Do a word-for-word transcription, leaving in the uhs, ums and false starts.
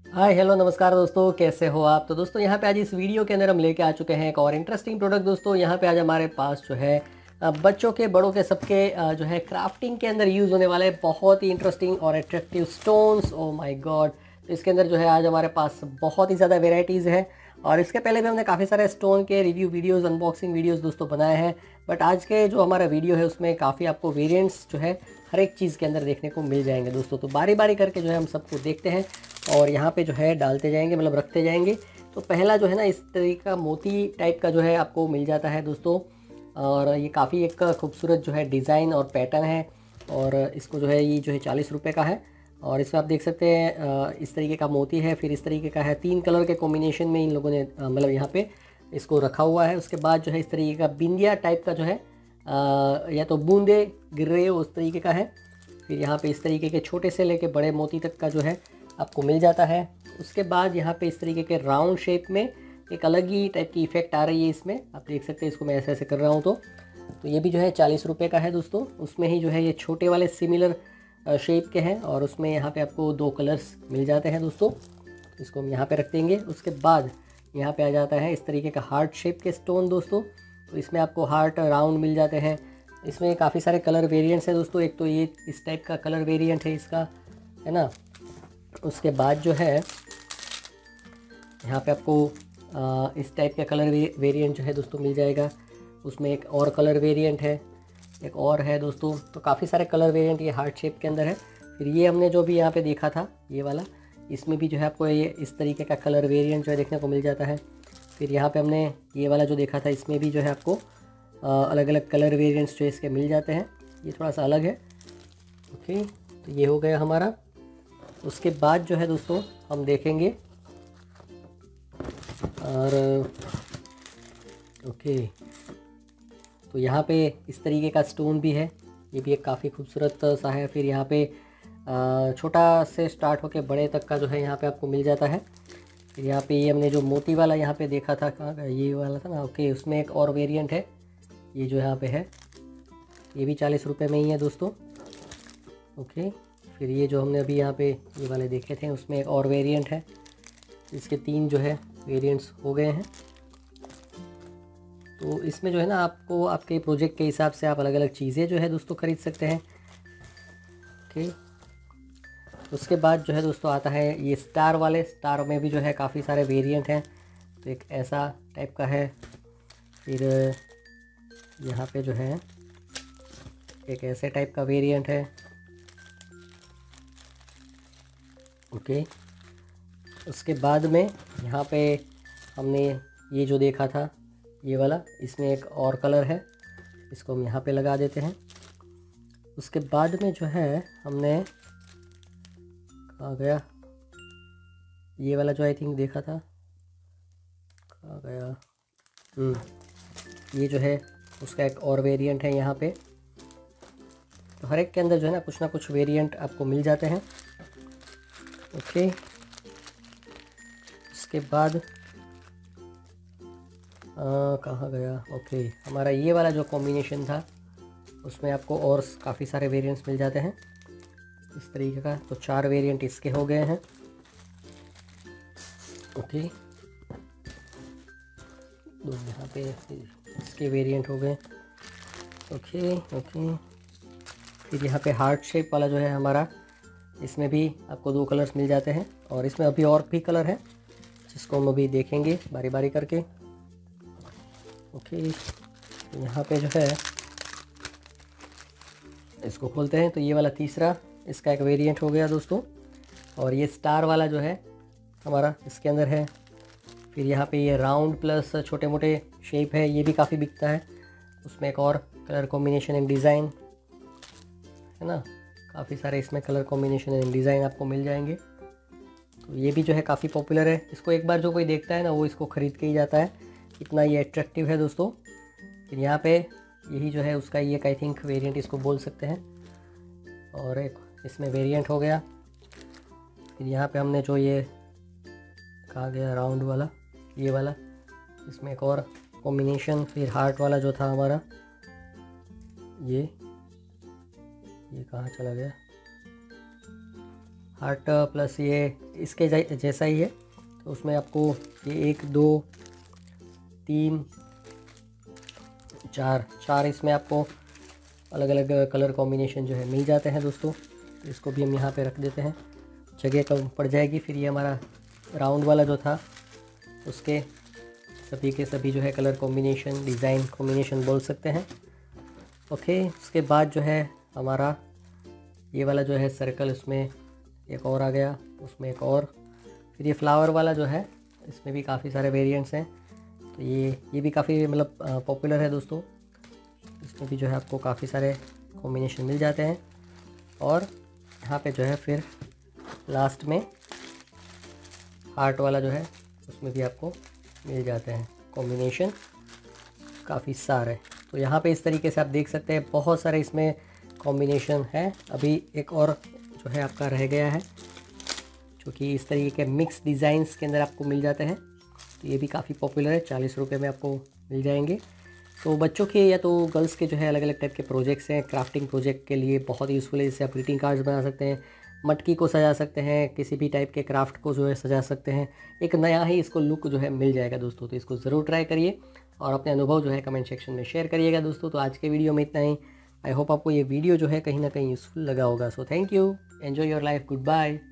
Hi hello नमस्कार दोस्तों, कैसे हो आप। तो दोस्तों यहाँ पे आज इस वीडियो के अंदर हम लेके आ चुके हैं एक और इंटरेस्टिंग प्रोडक्ट। दोस्तों यहाँ पे आज हमारे पास जो है अ, बच्चों के बड़ों के सबके अ, जो है क्राफ्टिंग के अंदर यूज़ होने वाले बहुत ही इंटरेस्टिंग और attractive stones. Oh my god. तो इसके अंदर जो है आज हमारे पास बहुत ही ज़्यादा वेराइटीज़ हैं और इसके पहले भी हमने काफ़ी सारे स्टोन के रिव्यू वीडियोज़, अनबॉक्सिंग वीडियोज़ दोस्तों बनाए हैं। बट आज के जो हमारा वीडियो है उसमें काफ़ी आपको वेरियंट्स जो है हर एक चीज़ के अंदर देखने को मिल जाएंगे दोस्तों। तो बारी बारी करके जो है हम सबको देखते हैं और यहाँ पे जो है डालते जाएंगे, मतलब रखते जाएंगे। तो पहला जो है ना इस तरीके का मोती टाइप का जो है आपको मिल जाता है दोस्तों। और ये काफ़ी एक खूबसूरत जो है डिज़ाइन और पैटर्न है और इसको जो है ये जो है चालीस रुपये का है। और इसमें आप देख सकते हैं अ, इस तरीके का मोती है, फिर इस तरीके का है। तीन कलर के कॉम्बिनेशन में इन लोगों ने अ, मतलब यहाँ पे इसको रखा हुआ है। उसके बाद जो है इस तरीके का बिंदिया टाइप का जो है अ, या तो बूंदे गिर रही हो उस तरीके का है। फिर यहाँ पे इस तरीके के छोटे से लेके बड़े मोती तक का जो है आपको मिल जाता है। उसके बाद यहाँ पे इस तरीके के राउंड शेप में एक अलग ही टाइप की इफ़ेक्ट आ रही है इसमें, आप देख सकते हैं। इसको मैं ऐसे ऐसे कर रहा हूँ तो तो ये भी जो है चालीस रुपये का है दोस्तों। उसमें ही जो है ये छोटे वाले सिमिलर शेप के हैं और उसमें यहाँ पे आपको दो कलर्स मिल जाते हैं दोस्तों। इसको हम यहाँ पे रख देंगे। उसके बाद यहाँ पे आ जाता है इस तरीके का हार्ट शेप के स्टोन दोस्तों। तो इसमें आपको हार्ट राउंड मिल जाते हैं। इसमें काफ़ी सारे कलर वेरिएंट्स हैं दोस्तों। एक तो ये इस टाइप का कलर वेरिएंट है इसका, है ना। उसके बाद जो है यहाँ पे आपको आ, इस टाइप का कलर वे, वेरिएंट जो है दोस्तों मिल जाएगा। उसमें एक और कलर वेरिएंट है, एक और है दोस्तों। तो काफ़ी सारे कलर वेरिएंट ये हार्ट शेप के अंदर है। फिर ये हमने जो भी यहाँ पे देखा था ये वाला, इसमें भी जो है आपको ये इस तरीके का कलर वेरिएंट जो है देखने को मिल जाता है। फिर यहाँ पे हमने ये वाला जो देखा था इसमें भी जो है आपको अलग अलग कलर वेरिएंट्स जो इसके मिल जाते हैं। ये थोड़ा सा अलग है। ओके, तो ये हो गया हमारा। उसके बाद जो है दोस्तों हम देखेंगे और ओके, तो यहाँ पे इस तरीके का स्टोन भी है। ये भी एक काफ़ी खूबसूरत सा है। फिर यहाँ पे छोटा से स्टार्ट होके बड़े तक का जो है यहाँ पे आपको मिल जाता है। फिर यहाँ पे ये हमने जो मोती वाला यहाँ पे देखा था, कहाँ का ये वाला था ना, ओके, उसमें एक और वेरिएंट है ये जो यहाँ पे है। ये भी चालीस रुपये में ही है दोस्तों। ओके, फिर ये जो हमने अभी यहाँ पे ये वाले देखे थे उसमें एक और वेरिएंट है। इसके तीन जो है वेरिएंट्स हो गए हैं। तो इसमें जो है ना आपको आपके प्रोजेक्ट के हिसाब से आप अलग अलग चीज़ें जो है दोस्तों ख़रीद सकते हैं। ओके, उसके बाद जो है दोस्तों आता है ये स्टार वाले। स्टार में भी जो है काफ़ी सारे वेरिएंट हैं। तो एक ऐसा टाइप का है। फिर यहाँ पे जो है एक ऐसे टाइप का वेरिएंट है। ओके, उसके बाद में यहाँ पे हमने ये जो देखा था ये वाला, इसमें एक और कलर है। इसको हम यहाँ पे लगा देते हैं। उसके बाद में जो है हमने कहाँ गया ये वाला जो आई थिंक देखा था, कहाँ गया, हम्म ये जो है उसका एक और वेरिएंट है यहाँ पे। तो हर एक के अंदर जो है ना कुछ ना कुछ वेरिएंट आपको मिल जाते हैं। ओके, उसके बाद कहाँ गया, ओके, हमारा ये वाला जो कॉम्बिनेशन था उसमें आपको और काफ़ी सारे वेरिएंट्स मिल जाते हैं इस तरीके का। तो चार वेरिएंट इसके हो गए हैं। ओके, दो यहाँ पे इसके वेरिएंट हो गए। ओके ओके, फिर यहाँ पे हार्ट शेप वाला जो है हमारा, इसमें भी आपको दो कलर्स मिल जाते हैं और इसमें अभी और भी कलर है जिसको हम अभी देखेंगे बारी बारी करके। ओके, यहाँ पे जो है इसको खोलते हैं तो ये वाला तीसरा इसका एक वेरिएंट हो गया दोस्तों। और ये स्टार वाला जो है हमारा इसके अंदर है। फिर यहाँ पे ये राउंड प्लस छोटे मोटे शेप है, ये भी काफ़ी बिकता है। उसमें एक और कलर कॉम्बिनेशन एंड डिज़ाइन है ना, काफ़ी सारे इसमें कलर कॉम्बिनेशन एंड डिज़ाइन आपको मिल जाएंगे। तो ये भी जो है काफ़ी पॉपुलर है। इसको एक बार जो कोई देखता है ना वो इसको ख़रीद के ही जाता है, इतना ये अट्रैक्टिव है दोस्तों। फिर यहाँ पे यही जो है उसका ये आई थिंक वेरिएंट इसको बोल सकते हैं। और एक इसमें वेरिएंट हो गया। फिर यहाँ पे हमने जो ये कहा गया राउंड वाला, ये वाला, इसमें एक और कॉम्बिनेशन। फिर हार्ट वाला जो था हमारा, ये ये कहाँ चला गया, हार्ट प्लस ये इसके जैसा ही है, तो उसमें आपको ये एक दो तीन चार चार इसमें आपको अलग अलग कलर कॉम्बिनेशन जो है मिल जाते हैं दोस्तों। तो इसको भी हम यहाँ पे रख देते हैं, जगह कम पड़ जाएगी। फिर ये हमारा राउंड वाला जो था उसके सभी के सभी जो है कलर कॉम्बिनेशन, डिज़ाइन कॉम्बिनेशन बोल सकते हैं। ओके, उसके बाद जो है हमारा ये वाला जो है सर्कल, उसमें एक और आ गया, उसमें एक और। फिर ये फ्लावर वाला जो है इसमें भी काफ़ी सारे वेरिएंट्स हैं। तो ये ये भी काफ़ी मतलब पॉपुलर है दोस्तों। इसमें भी जो है आपको काफ़ी सारे कॉम्बिनेशन मिल जाते हैं। और यहाँ पे जो है फिर लास्ट में हार्ट वाला जो है उसमें भी आपको मिल जाते हैं कॉम्बिनेशन काफ़ी सारे। तो यहाँ पे इस तरीके से आप देख सकते हैं बहुत सारे इसमें कॉम्बिनेशन है। अभी एक और जो है आपका रह गया है, जो कि इस तरीके के मिक्स डिज़ाइंस के अंदर आपको मिल जाते हैं। तो ये भी काफ़ी पॉपुलर है, चालीस रुपये में आपको मिल जाएंगे। तो बच्चों के या तो गर्ल्स के जो है अलग अलग टाइप के प्रोजेक्ट्स हैं, क्राफ्टिंग प्रोजेक्ट के लिए बहुत यूज़फुल है। जैसे आप ग्रीटिंग कार्ड्स बना सकते हैं, मटकी को सजा सकते हैं, किसी भी टाइप के क्राफ्ट को जो है सजा सकते हैं। एक नया ही इसको लुक जो है मिल जाएगा दोस्तों। तो इसको ज़रूर ट्राई करिए और अपने अनुभव जो है कमेंट सेक्शन में शेयर करिएगा दोस्तों। तो आज के वीडियो में इतना ही। आई होप आपको ये वीडियो जो है कहीं ना कहीं यूज़फुल लगा होगा। So thank you, enjoy your life, good bye.